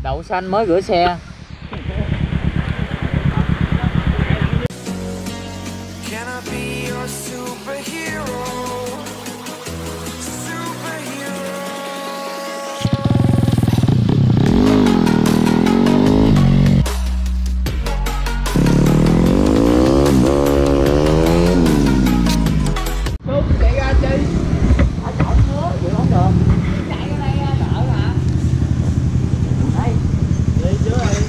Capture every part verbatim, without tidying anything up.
Đậu xanh mới rửa xe. Chạy ra đây đỡ hả? Đây. Đi chứ ơi.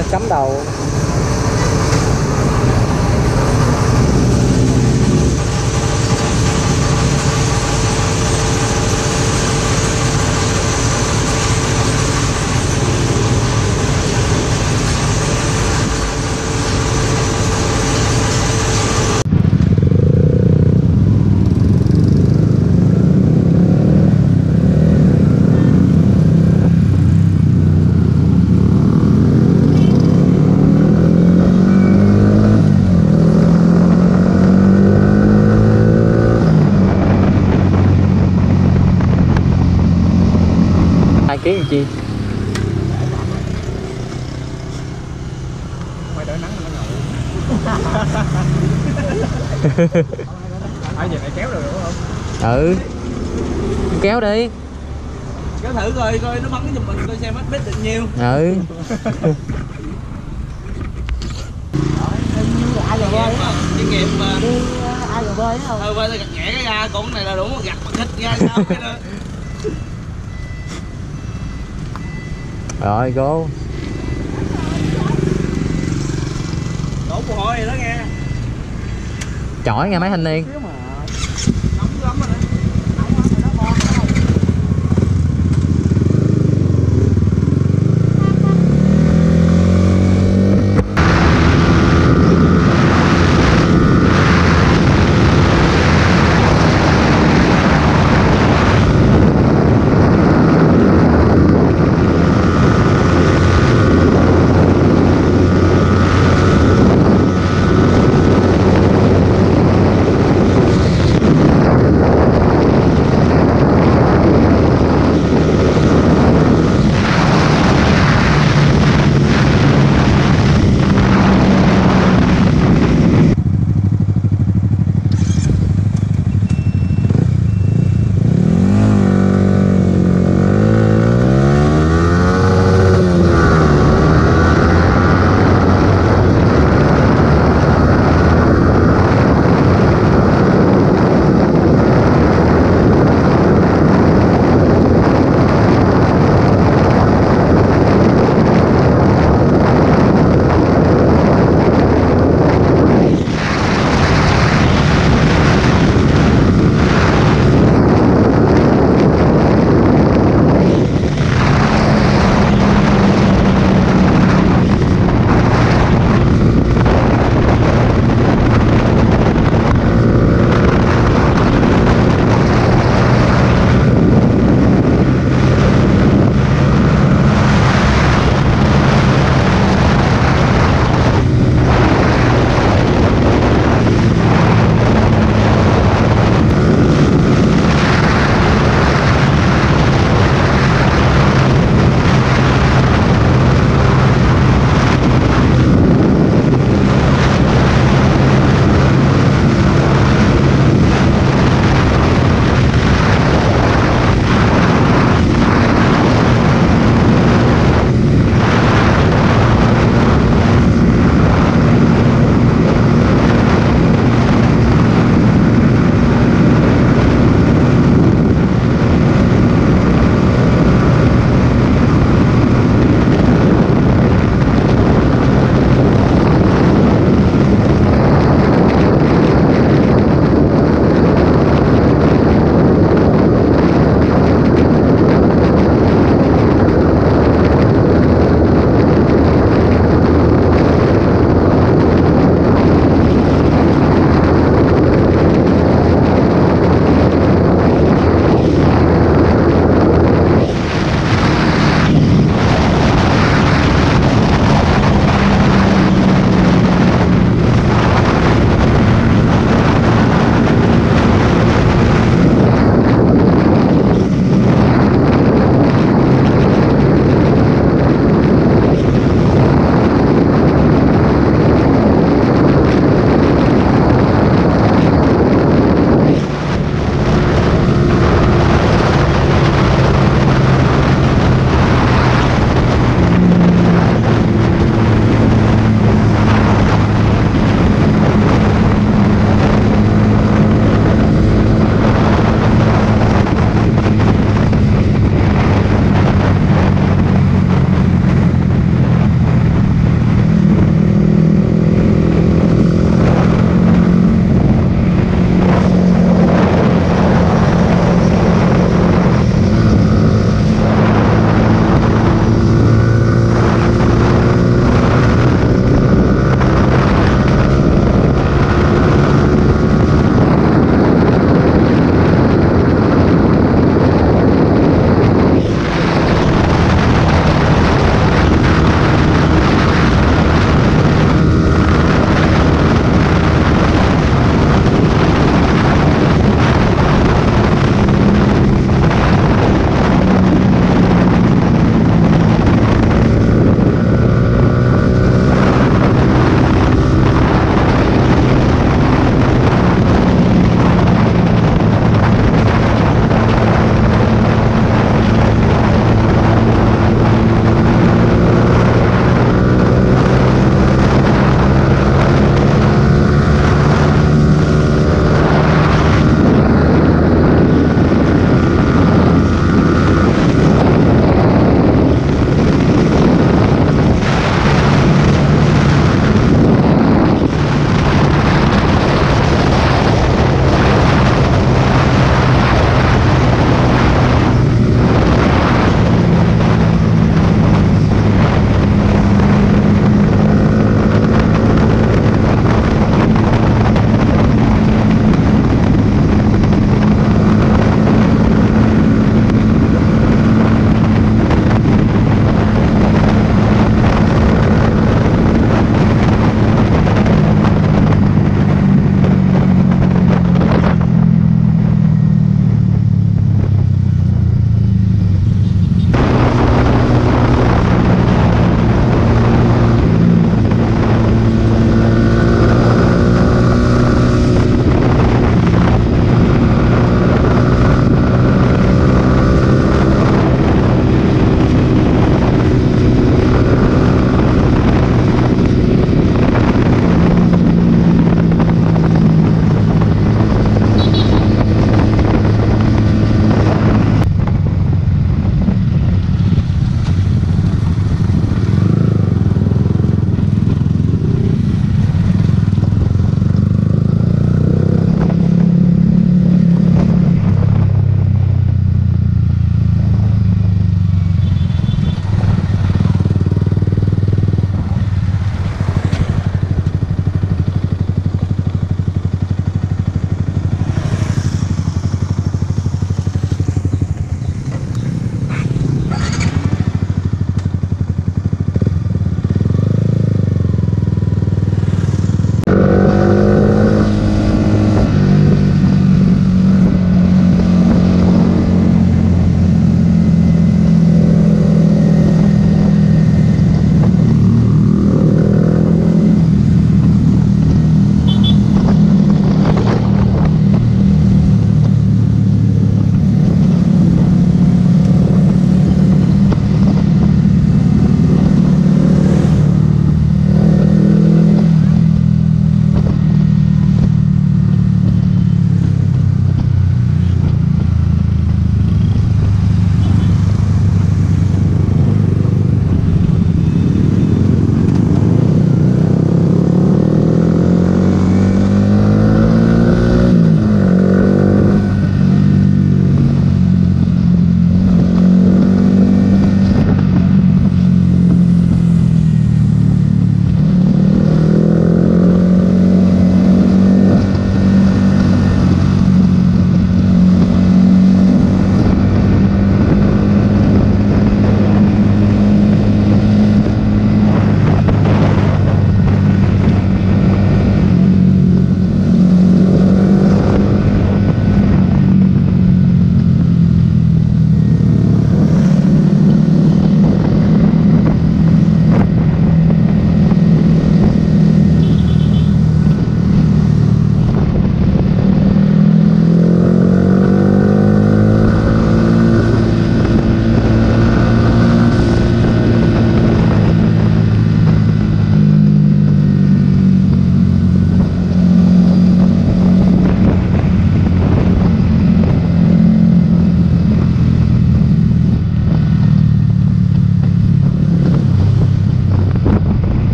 cắm đầu. Hai ký làm chi? Mày đợi nắng nó ngầu. Ai giờ này kéo được đúng không? Ừ. Kéo đi. Kéo thử coi coi nó bắn giùm mình coi xem hết biết được nhiêu. Ừ. Ai rồi bơi á? Kinh nghiệm mà. Đi ai rồi bơi không? Thôi bơi gặt nhẹ cái ra, con này là đúng gặt mà khích ra sao cái đó. Rồi cô. Đổ mồ hôi rồi đó nghe. Chỏi nghe mấy thanh niên. Nóng lắm rồi đó.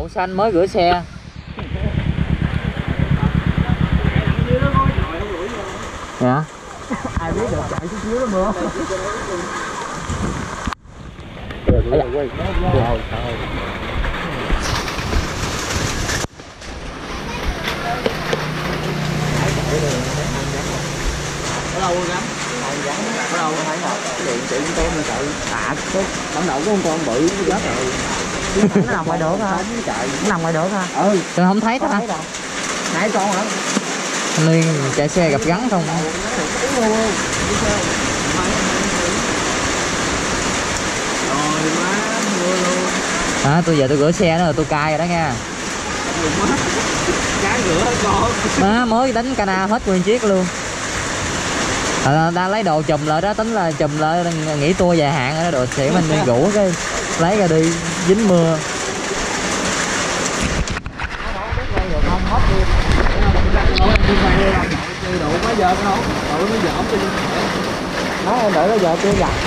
đậu xanh mới rửa xe. Dạ. Ai biết được chạy chút xíu nó mưa. Ở đâu gắn? Ở đâu thấy không? Điện chị chúng tôi mình sợ tạ cái bản đầu của con con bự nó chết rồi. Nó nằm ngoài được hả? Nó nằm ngoài được hả? Ừ, Tôi không thấy ta. nãy con hả? Thanh niên chạy xe gặp gắn không? Rồi má mưa luôn. À, tôi giờ tôi rửa xe nữa rồi, tôi cay rồi đó nha. Cái rửa hết con. Má mới đánh cana hết nguyên chiếc luôn. À, đang lấy đồ chùm lại đó, tính là chùm lại nghỉ tour dài hạn rồi đó, đồ xỉu mình đi rủ cái lấy ra đi dính mưa. Đủ mấy giờ không? Đủ mấy giờ không đi. Nói em đợi bây giờ chưa gặp.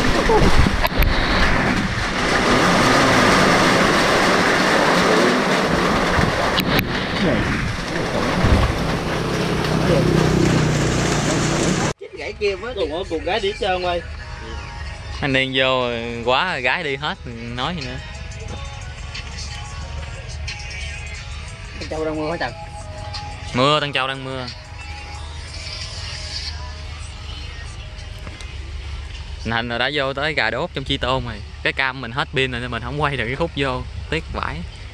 Gãy kia mới cùng cùng gái đi hết trơn quay. Anh điên vô quá gái đi hết nói gì nữa. Tân Châu đang mưa hả Trần? Mưa, Tân Châu đang mưa. Hình rồi đã vô tới gà đốt trong chi tôn rồi. Cái cam mình hết pin rồi nên mình không quay được cái khúc vô. Tiếc vãi.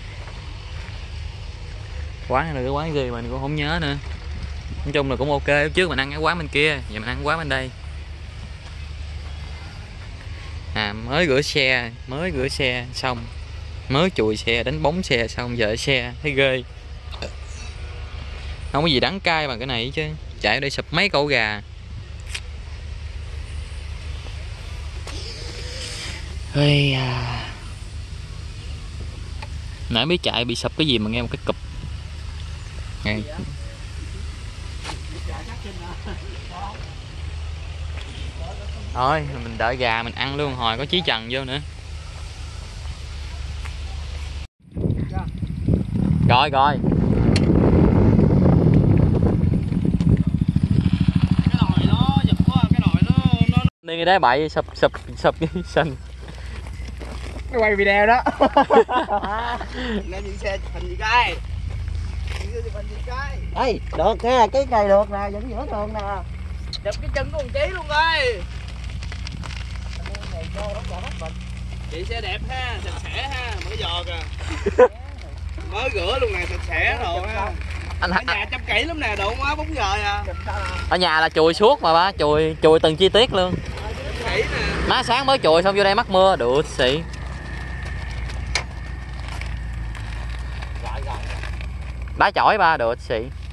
Quán này là cái quán gì mình cũng không nhớ nữa. Nói chung là cũng ok. Lúc trước mình ăn cái quán bên kia, giờ mình ăn cái quán bên đây. À, mới rửa xe, mới rửa xe xong, mới chùi xe, đánh bóng xe xong, giờ xe thấy ghê. Không có gì đắng cay bằng cái này chứ. Chạy ở đây sụp mấy cổ gà. Ây à. Nãy biết chạy bị sụp cái gì mà nghe một cái cụp. Nghe. Thôi mình đợi gà mình ăn luôn, hồi có Chí Trần vô nữa. Rồi rồi. Cái nồi nó giật quá, cái nồi nó nó Đi đá bậy sụp sụp sụp cái xanh. cái quay video đó. Lên những xe chụp hình gì cái. Những chụp hình gì cái. Ê, được nha, cái này được nè, vẫn giữa đường nè. Chụp cái chân của con Chí luôn coi. Chị xe đẹp ha, sạch sẽ ha, mới giò kìa. Mới rửa luôn nè, sạch sẽ rồi ha. Anh Ở nhà chăm kỹ lắm nè, độ quá bóng giờ à. ở nhà là chùi suốt mà ba, chùi chùi từng chi tiết luôn. Kỹ nè. Má sáng mới chùi xong vô đây mắc mưa, được xị. Đá chổi ba, được xị.